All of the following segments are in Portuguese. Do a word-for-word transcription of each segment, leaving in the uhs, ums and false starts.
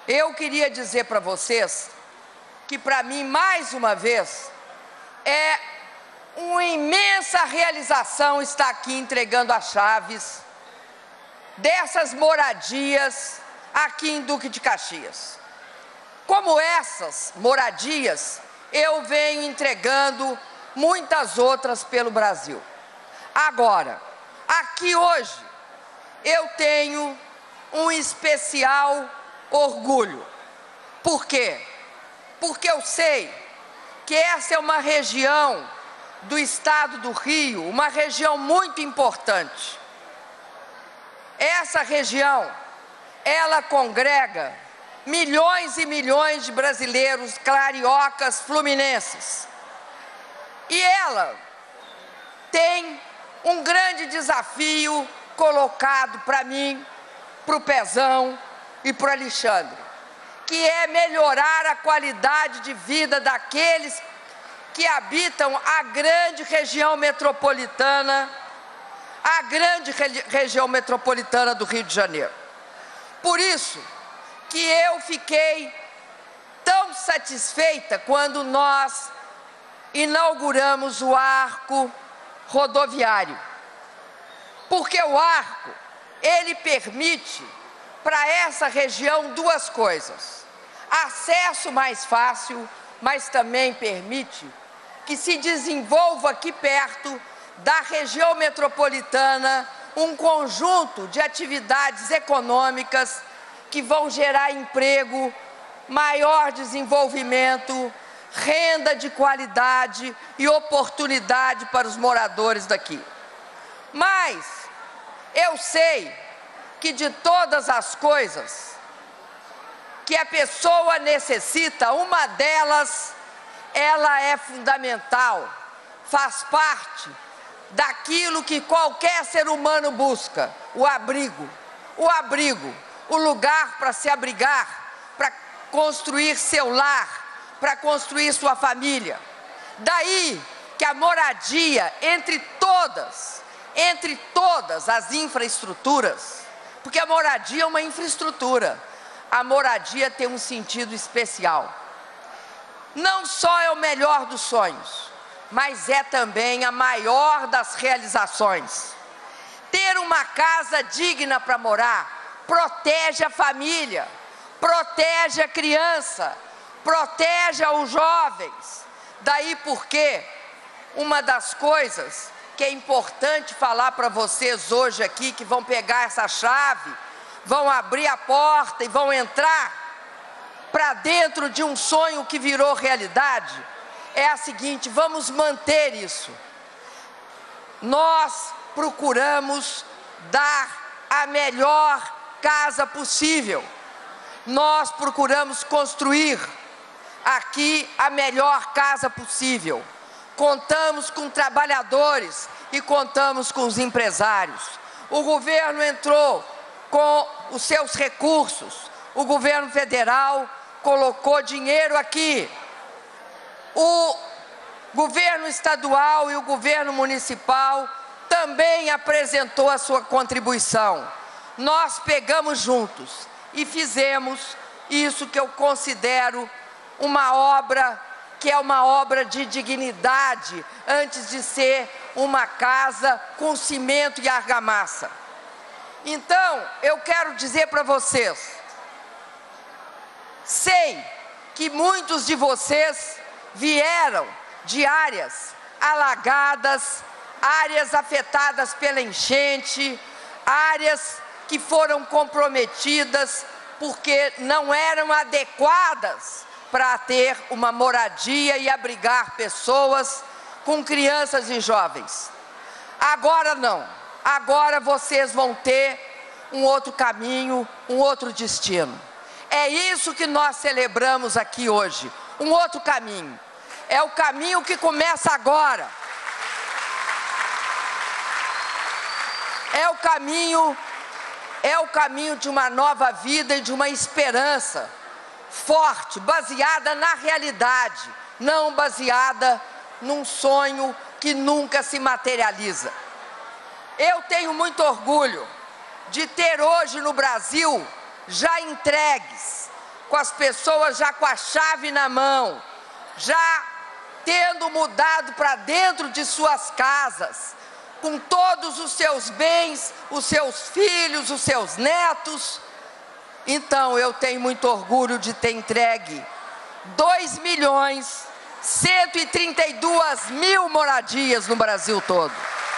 Eu queria dizer para vocês que, para mim, mais uma vez, é uma imensa realização estar aqui entregando as chaves dessas moradias aqui em Duque de Caxias. Como essas moradias, eu venho entregando muitas outras pelo Brasil. Agora, aqui hoje, eu tenho um especial orgulho. Por quê? Porque eu sei que essa é uma região do estado do Rio, uma região muito importante. Essa região, ela congrega milhões e milhões de brasileiros cariocas fluminenses. E ela tem um grande desafio colocado para mim, para o Pezão e para o Alexandre, que é melhorar a qualidade de vida daqueles que habitam a grande região metropolitana, a grande re- região metropolitana do Rio de Janeiro. Por isso que eu fiquei tão satisfeita quando nós inauguramos o arco rodoviário, porque o arco, ele permite para essa região duas coisas: acesso mais fácil, mas também permite que se desenvolva aqui perto da região metropolitana um conjunto de atividades econômicas que vão gerar emprego, maior desenvolvimento, renda de qualidade e oportunidade para os moradores daqui. Mas eu sei que de todas as coisas que a pessoa necessita, uma delas, ela é fundamental, faz parte daquilo que qualquer ser humano busca: o abrigo. O abrigo, o lugar para se abrigar, para construir seu lar, para construir sua família. Daí que a moradia, entre todas, entre todas as infraestruturas, porque a moradia é uma infraestrutura, a moradia tem um sentido especial. Não só é o melhor dos sonhos, mas é também a maior das realizações. Ter uma casa digna para morar protege a família, protege a criança, protege os jovens. Daí porque uma das coisas que é importante falar para vocês hoje aqui, que vão pegar essa chave, vão abrir a porta e vão entrar para dentro de um sonho que virou realidade, é a seguinte: vamos manter isso. Nós procuramos dar a melhor casa possível. Nós procuramos construir aqui a melhor casa possível. Contamos com trabalhadores e contamos com os empresários. O governo entrou com os seus recursos. O governo federal colocou dinheiro aqui. O governo estadual e o governo municipal também apresentou a sua contribuição. Nós pegamos juntos e fizemos isso que eu considero uma obra que é uma obra de dignidade, antes de ser uma casa com cimento e argamassa. Então, eu quero dizer para vocês, sei que muitos de vocês vieram de áreas alagadas, áreas afetadas pela enchente, áreas que foram comprometidas porque não eram adequadas para ter uma moradia e abrigar pessoas com crianças e jovens. Agora não, agora vocês vão ter um outro caminho, um outro destino. É isso que nós celebramos aqui hoje, um outro caminho. É o caminho que começa agora. É o caminho, é o caminho de uma nova vida e de uma esperança forte, baseada na realidade, não baseada num sonho que nunca se materializa. Eu tenho muito orgulho de ter hoje no Brasil já entregues com as pessoas já com a chave na mão, já tendo mudado para dentro de suas casas, com todos os seus bens, os seus filhos, os seus netos. Então, eu tenho muito orgulho de ter entregue dois milhões, cento e trinta e duas mil moradias no Brasil todo.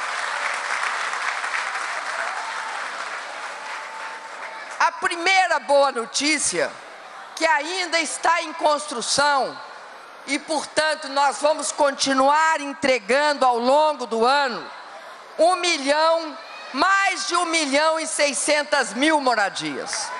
A primeira boa notícia, que ainda está em construção e, portanto, nós vamos continuar entregando ao longo do ano um milhão, mais de um milhão e seiscentas mil moradias.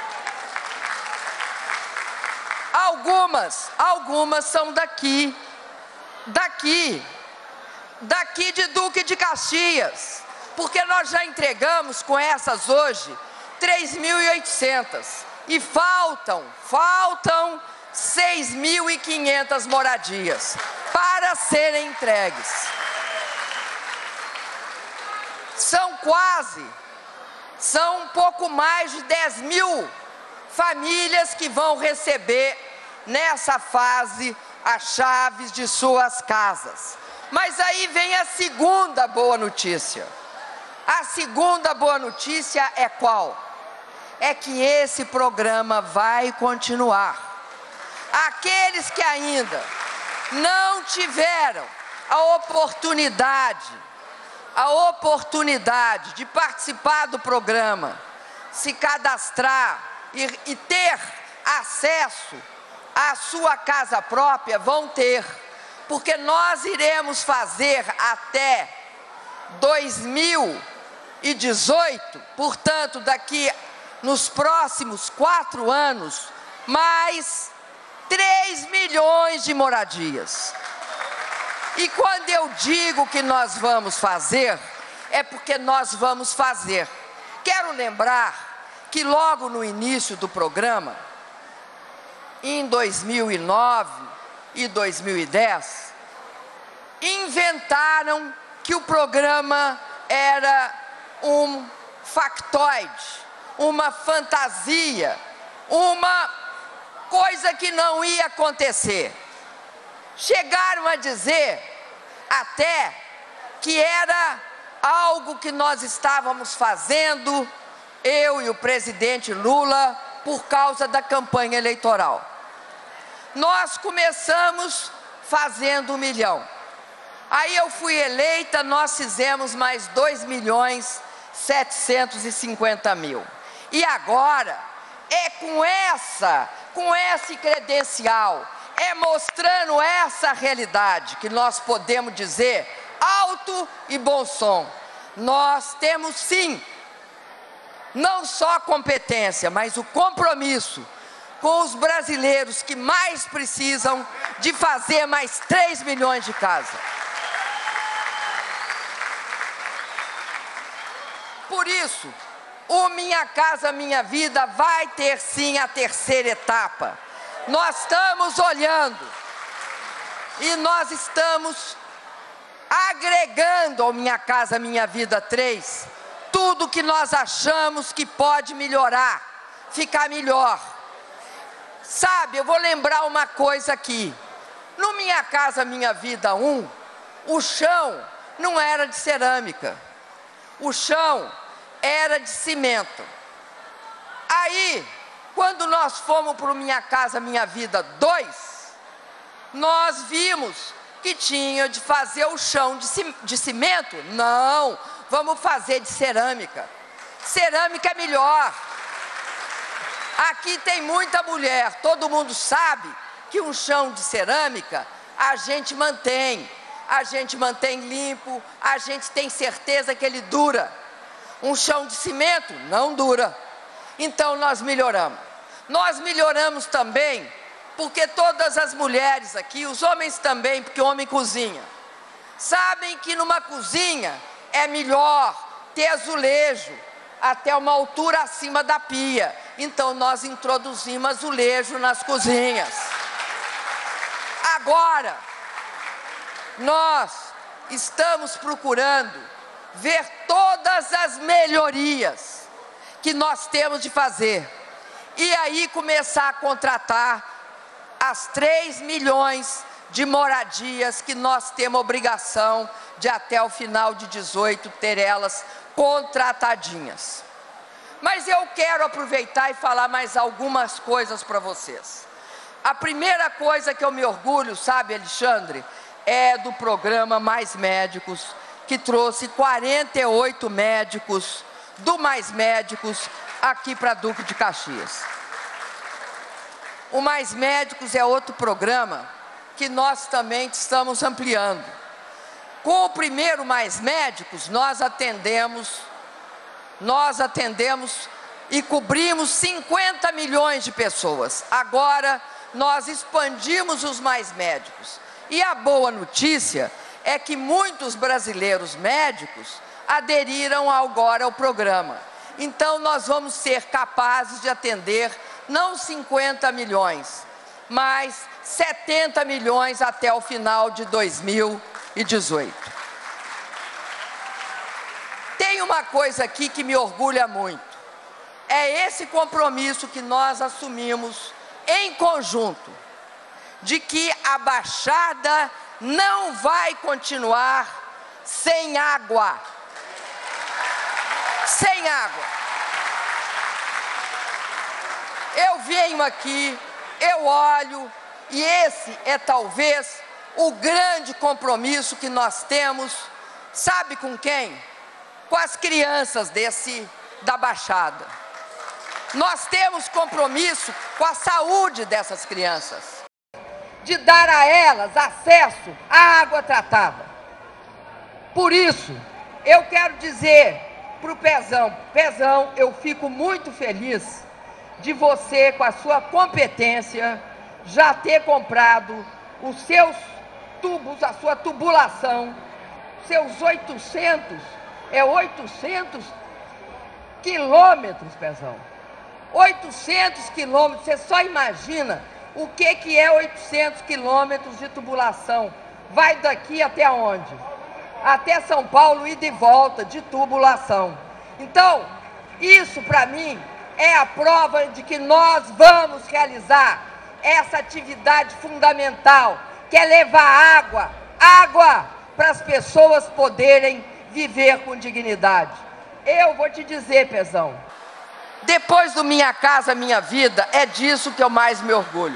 Algumas, algumas são daqui, daqui, daqui de Duque de Caxias, porque nós já entregamos com essas hoje três mil e oitocentas e faltam, faltam seis mil e quinhentas moradias para serem entregues. São quase, são um pouco mais de dez mil famílias que vão receber nessa fase as chaves de suas casas. Mas aí vem a segunda boa notícia. A segunda boa notícia é qual? É que esse programa vai continuar. Aqueles que ainda não tiveram a oportunidade, a oportunidade de participar do programa, se cadastrar e, e ter acesso à sua casa própria, vão ter, porque nós iremos fazer até dois mil e dezoito, portanto, daqui nos próximos quatro anos, mais três milhões de moradias. E quando eu digo que nós vamos fazer, é porque nós vamos fazer. Quero lembrar que logo no início do programa, em dois mil e nove e dois mil e dez, inventaram que o programa era um factoide, uma fantasia, uma coisa que não ia acontecer. Chegaram a dizer até que era algo que nós estávamos fazendo, eu e o presidente Lula, por causa da campanha eleitoral. Nós começamos fazendo um milhão. Aí eu fui eleita, nós fizemos mais dois milhões setecentos e cinquenta mil. E agora é com essa, com esse credencial, é mostrando essa realidade que nós podemos dizer alto e bom som. Nós temos sim, não só a competência, mas o compromisso com os brasileiros que mais precisam de fazer mais três milhões de casas. Por isso, o Minha Casa Minha Vida vai ter sim a terceira etapa. Nós estamos olhando e nós estamos agregando ao Minha Casa Minha Vida três tudo que nós achamos que pode melhorar, ficar melhor. Sabe, eu vou lembrar uma coisa aqui. No Minha Casa Minha Vida um, o chão não era de cerâmica. O chão era de cimento. Aí, quando nós fomos para o Minha Casa Minha Vida dois, nós vimos que tinha de fazer o chão de cimento. Não, vamos fazer de cerâmica. Cerâmica é melhor. Aqui tem muita mulher, todo mundo sabe que um chão de cerâmica a gente mantém. A gente mantém limpo, a gente tem certeza que ele dura. Um chão de cimento não dura. Então nós melhoramos. Nós melhoramos também porque todas as mulheres aqui, os homens também, porque o homem cozinha, sabem que numa cozinha é melhor ter azulejo até uma altura acima da pia. Então nós introduzimos azulejo nas cozinhas. Agora, nós estamos procurando ver todas as melhorias que nós temos de fazer. e aí começar a contratar as três milhões de moradias que nós temos obrigação de até o final de dezoito ter elas contratadinhas. Mas eu quero aproveitar e falar mais algumas coisas para vocês. A primeira coisa que eu me orgulho, sabe, Alexandre, é do programa Mais Médicos, que trouxe quarenta e oito médicos do Mais Médicos aqui para Duque de Caxias. O Mais Médicos é outro programa que nós também estamos ampliando. Com o primeiro Mais Médicos, nós atendemos, nós atendemos e cobrimos cinquenta milhões de pessoas. Agora, nós expandimos os Mais Médicos. E a boa notícia é que muitos brasileiros médicos aderiram agora ao programa. Então, nós vamos ser capazes de atender não cinquenta milhões, mas setenta milhões até o final de dois mil e dezoito. Tem uma coisa aqui que me orgulha muito. É esse compromisso que nós assumimos em conjunto, de que a Baixada não vai continuar sem água. Sem água. Eu venho aqui, eu olho, e esse é talvez o grande compromisso que nós temos, sabe com quem? Com as crianças desse, da Baixada. Nós temos compromisso com a saúde dessas crianças, de dar a elas acesso à água tratada. Por isso, eu quero dizer para o Pezão, Pezão, eu fico muito feliz de você, com a sua competência, já ter comprado os seus tubos, a sua tubulação, seus oitocentos, é oitocentos quilômetros, Pezão. oitocentos quilômetros, você só imagina o que, que é oitocentos quilômetros de tubulação. Vai daqui até onde? Até São Paulo, ida e volta de tubulação. Então, isso para mim é a prova de que nós vamos realizar essa atividade fundamental, que é levar água, água para as pessoas poderem viver com dignidade. Eu vou te dizer, Pezão, depois do Minha Casa Minha Vida, é disso que eu mais me orgulho.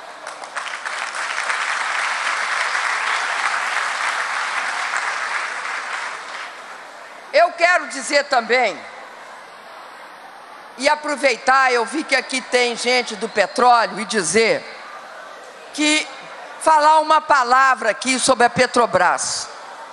Eu quero dizer também, e aproveitar, eu vi que aqui tem gente do petróleo, e dizer que, falar uma palavra aqui sobre a Petrobras.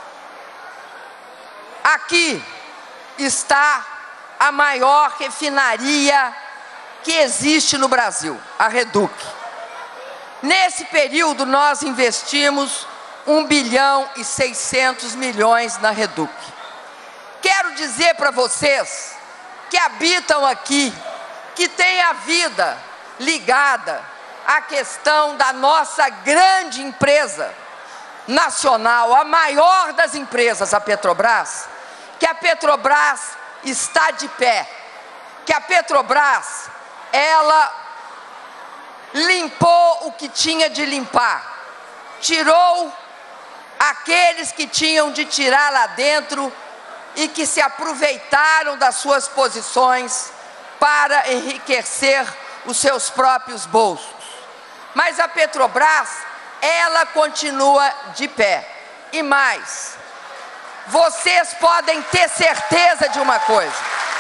Aqui está a maior refinaria que existe no Brasil, a Reduc. Nesse período, nós investimos um bilhão e seiscentos milhões na Reduc. Quero dizer para vocês que habitam aqui, que têm a vida ligada à questão da nossa grande empresa nacional, a maior das empresas, a Petrobras, que a Petrobras está de pé, que a Petrobras, ela limpou o que tinha de limpar, tirou aqueles que tinham de tirar lá dentro e que se aproveitaram das suas posições para enriquecer os seus próprios bolsos. Mas a Petrobras, ela continua de pé. E mais, vocês podem ter certeza de uma coisa.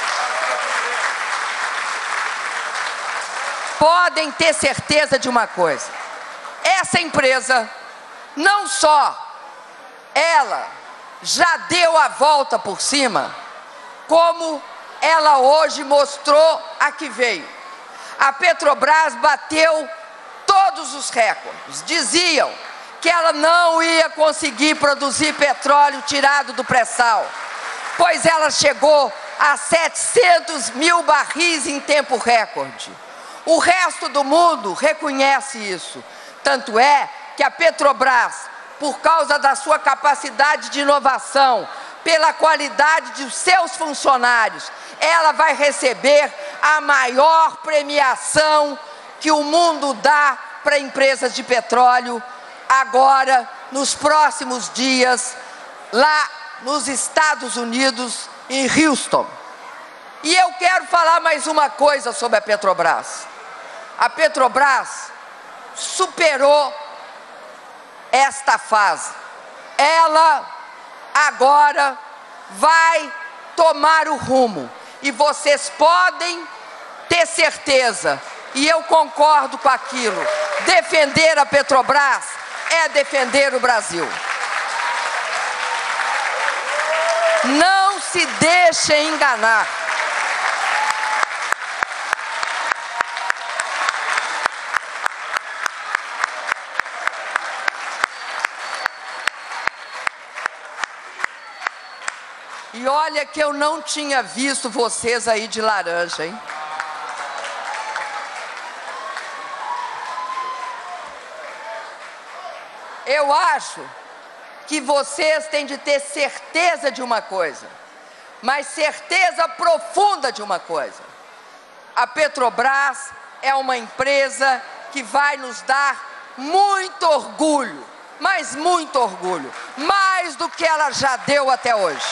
Podem ter certeza de uma coisa. Essa empresa, não só ela já deu a volta por cima, como ela hoje mostrou a que veio. A Petrobras bateu todos os recordes. Diziam que ela não ia conseguir produzir petróleo tirado do pré-sal, pois ela chegou a setecentos mil barris em tempo recorde. O resto do mundo reconhece isso. Tanto é que a Petrobras, por causa da sua capacidade de inovação, pela qualidade de seus funcionários. Ela vai receber a maior premiação que o mundo dá para empresas de petróleo agora, nos próximos dias, lá nos Estados Unidos, em Houston. E eu quero falar mais uma coisa sobre a Petrobras. A Petrobras superou esta fase. Ela agora vai tomar o rumo. E vocês podem ter certeza, e eu concordo com aquilo, defender a Petrobras é defender o Brasil. Não se deixem enganar. E olha que eu não tinha visto vocês aí de laranja, hein? Eu acho que vocês têm de ter certeza de uma coisa, mas certeza profunda de uma coisa. A Petrobras é uma empresa que vai nos dar muito orgulho, mas muito orgulho, mais do que ela já deu até hoje.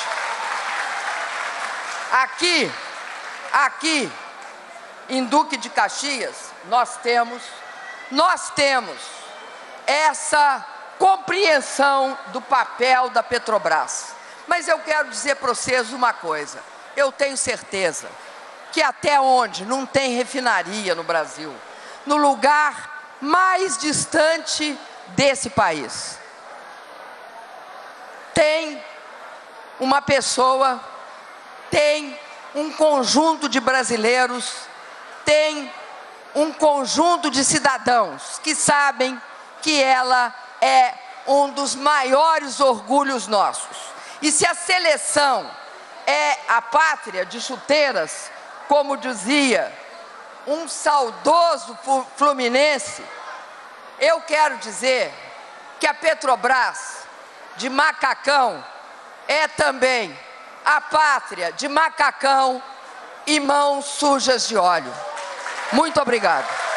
Aqui, aqui, em Duque de Caxias, nós temos, nós temos essa compreensão do papel da Petrobras. Mas eu quero dizer para vocês uma coisa, eu tenho certeza que até onde não tem refinaria no Brasil, no lugar mais distante desse país, tem uma pessoa, tem um conjunto de brasileiros, tem um conjunto de cidadãos que sabem que ela é um dos maiores orgulhos nossos. E se a seleção é a pátria de chuteiras, como dizia um saudoso fluminense, eu quero dizer que a Petrobras de Macacão é também a pátria de macacão e mãos sujas de óleo. Muito obrigado.